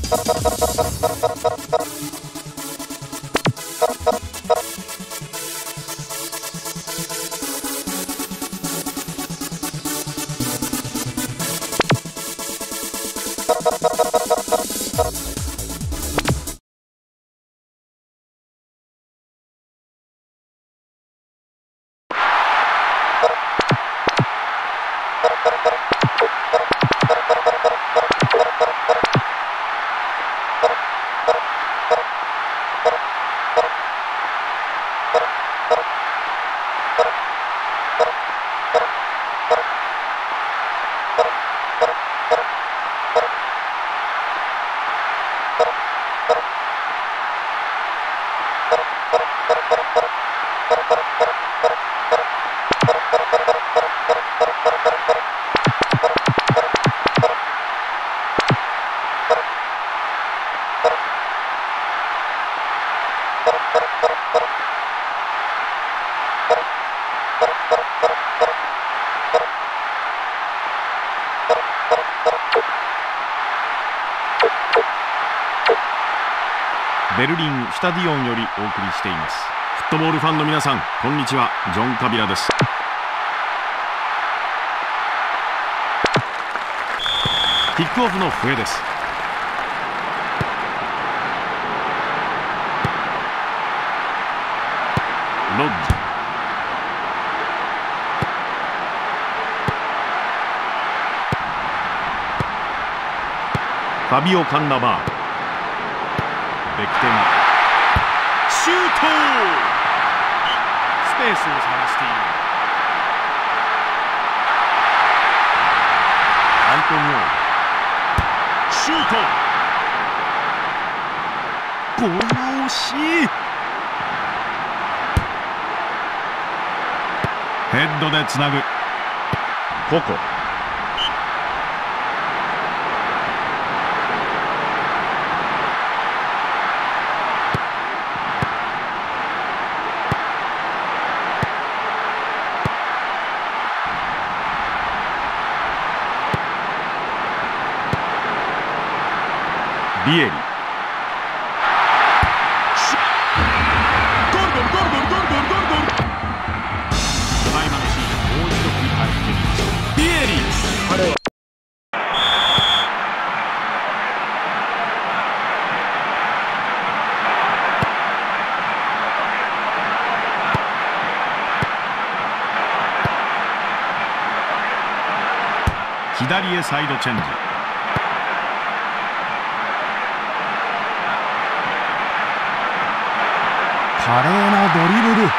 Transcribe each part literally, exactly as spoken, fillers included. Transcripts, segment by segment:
ベルリンシュタディオンよりお送りしています。フットボールファンの皆さん、こんにちは。ジョン・カビラです。キックオフの笛です。ロッジ、ファビオ・カンナバー、ベクテナ、シュート。スペースを探しているアントニオ、シュート。これは惜しい。ヘッドでつなぐココ。ビエリ、ゴールゴールゴールゴールゴールゴールゴールゴール。前のシーン、もう一度振り返ってみましょう。ビエリ、あれは左へサイドチェンジ。華麗なドリブル。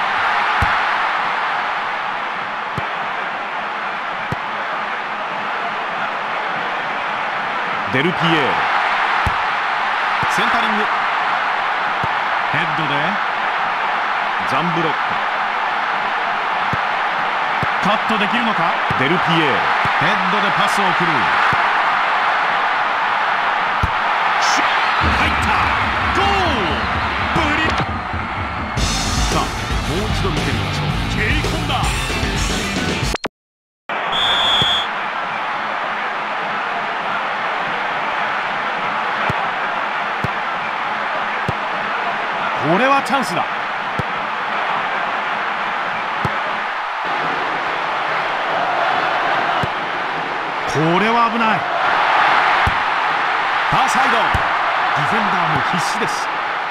デルピエール、センタリング、ヘッドでザンブロック、カットできるのか。デルピエール、ヘッドでパスを送る。入った、ゴール。もう一度見てみましょう。蹴り込んだ。これはチャンスだ。これは危ない。ファーサイド、ディフェンダーも必死です。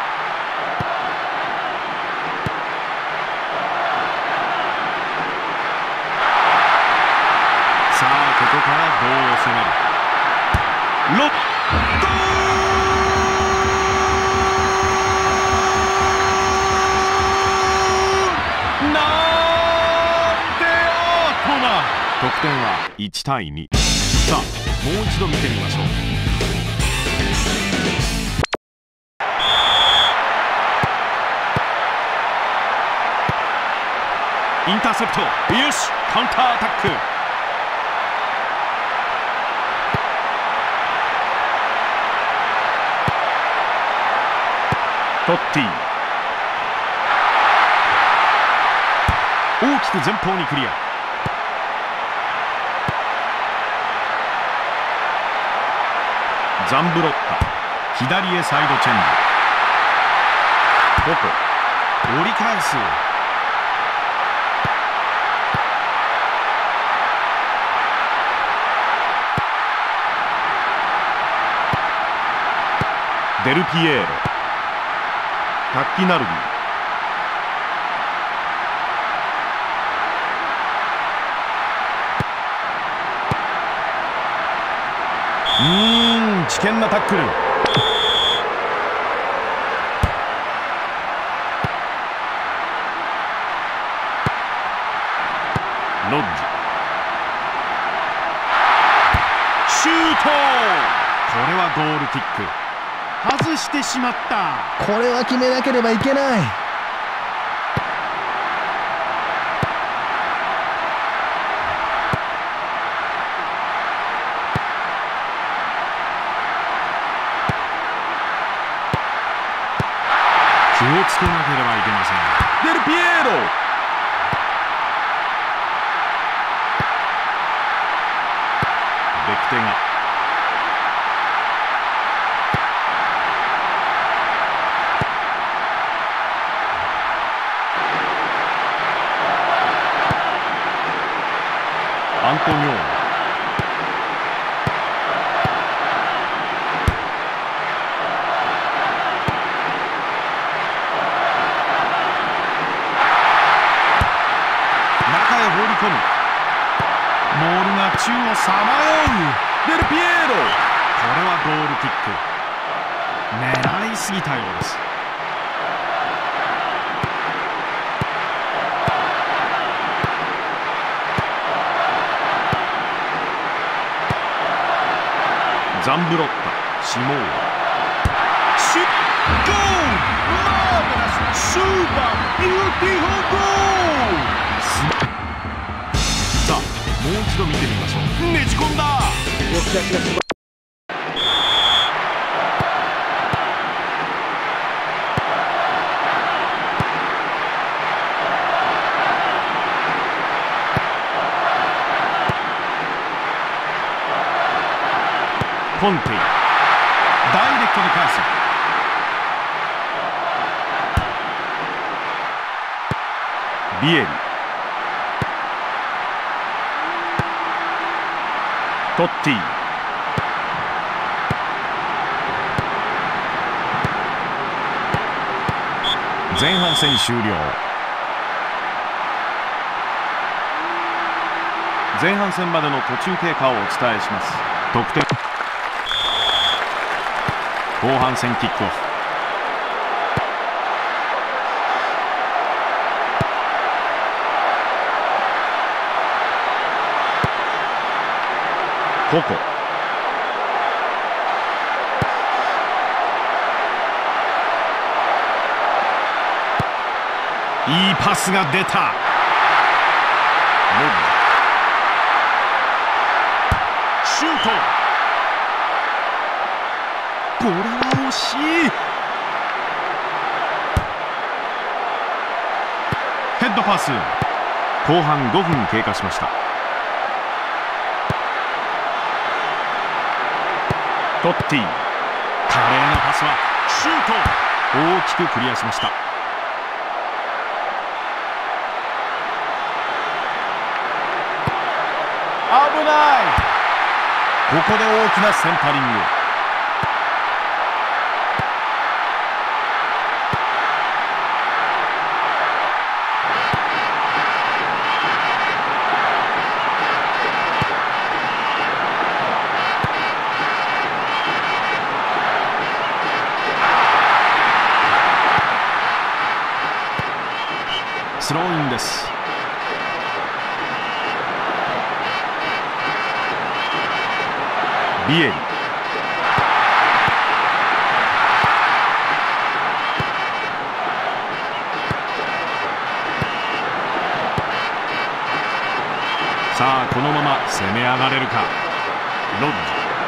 ここからどう攻める。ロッドー、なんてアートな。得点はいちたいに。さあ、もう一度見てみましょう。インターセプト、よし、カウンターアタック。トッティ、大きく前方にクリア。ザンブロッカ、 左へサイドチェンジ。ここ折り返す。デルピエーロ、タッキナルビ。うーん、危険なタックル。ロッジ、シュート。これはゴールキック。外してしまった。 これは決めなければいけない。 気をつけなければいけません。デルピエーロ、ベクテガ、アントニオー、中へ放り込む。ボールが宙をさまよう。デルピエーロ、これはゴールキック。狙いすぎたようです。ザンブロッタ、シモーア、シュッゴール、マーベラス、スーパービューティフルゴール。さあ、もう一度見てみましょう。ねじ込んだ。 よしよしよし。 コンテイ、ダイレクトで返す。ビエリ、トッティ、前半戦終了。前半戦までの途中経過をお伝えします。得点、後半戦キックオフ。ここいいパスが出た。シュート。これは惜しい。ヘッドパス。後半ごふん経過しました。トッティ、華麗なパスはシュート。大きくクリアしました。危ない。ここで大きなセンタリング。スローインです。ビエリ、さあこのまま攻め上がれるか。ロッジ、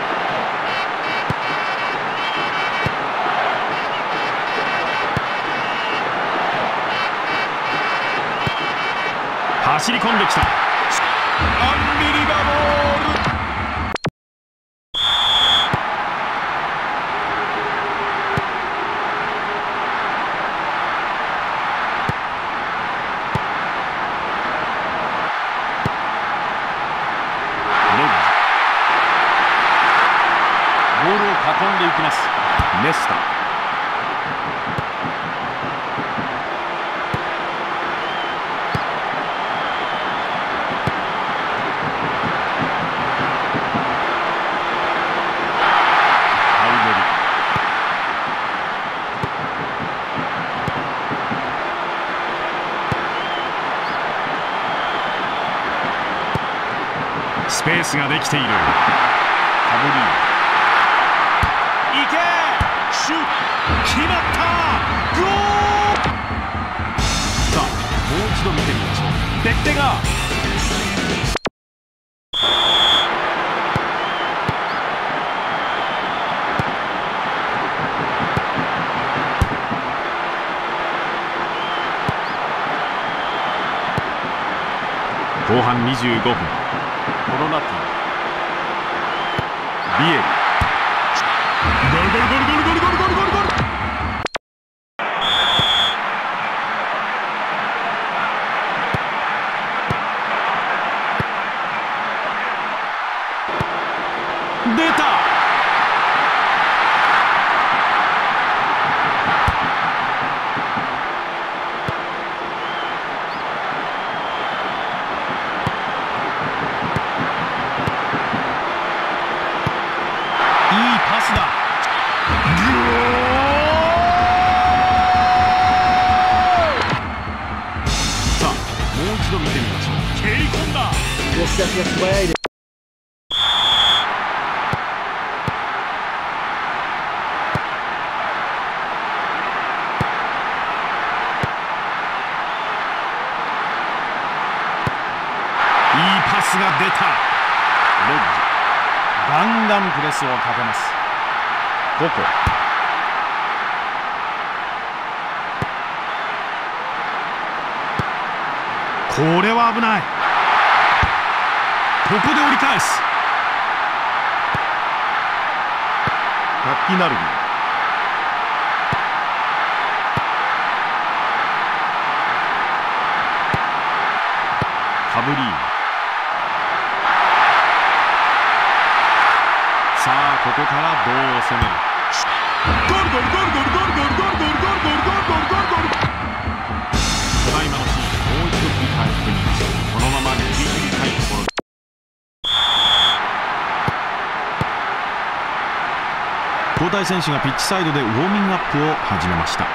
走り込んできた。アンビリバボール。 運んでいきます。ネスタ。スペースができている。カブリー、いけ、シュート、決まった、ゴール。さあ、もう一度見てみましょう。デッテが後半にじゅうごふん、コロナティ、ビエル、ゴルゴルゴルゴルゴルゴルゴルゴルゴルゴル。出た。パスだ。さあ、もう一度見てみましょう。蹴り込んだ。 押し出しが素早いです。 いいパスが出た。ロッジ、ガンガンプレスをかけます。ここ、これは危ない。ここで折り返す。タッピナルギ、カブリー、さあここからどう攻める。ゴルゴルゴルゴルゴルゴルゴルゴルゴルゴルゴルゴルゴルゴルゴル。ただいまのシーン、もう一度振り返ってみましょう。このまま逃げ切りたいところ。交代選手がピッチサイドでウォーミングアップを始めました。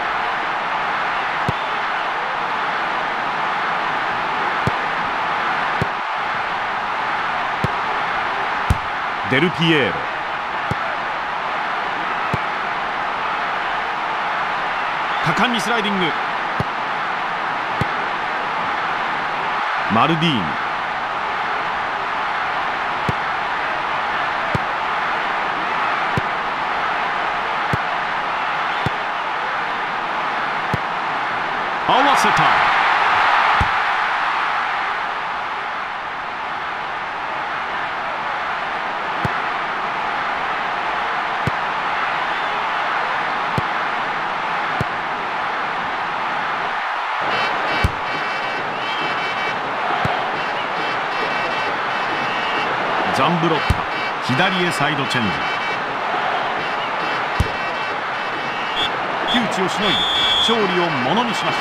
デルピエーロ、果敢にスライディング。マルディーニ、合わせた。ザンブロッタ、左へサイドチェンジ。窮地をしのいで勝利をものにしました。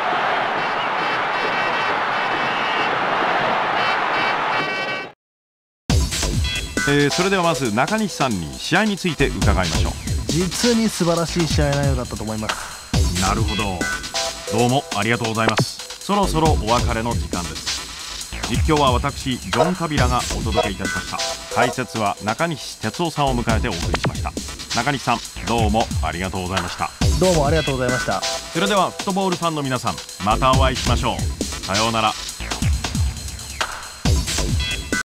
えー、それではまず中西さんに試合について伺いましょう。 実に素晴らしい試合内容だったと思います。 なるほど、どうもありがとうございます。そろそろお別れの時間です。実況は私ジョン・カビラがお届けいたしました。解説は中西哲夫さんを迎えてお送りしました。中西さん、どうもありがとうございました。 どうもありがとうございました。 それではフットボールファンの皆さん、またお会いしましょう。さようなら。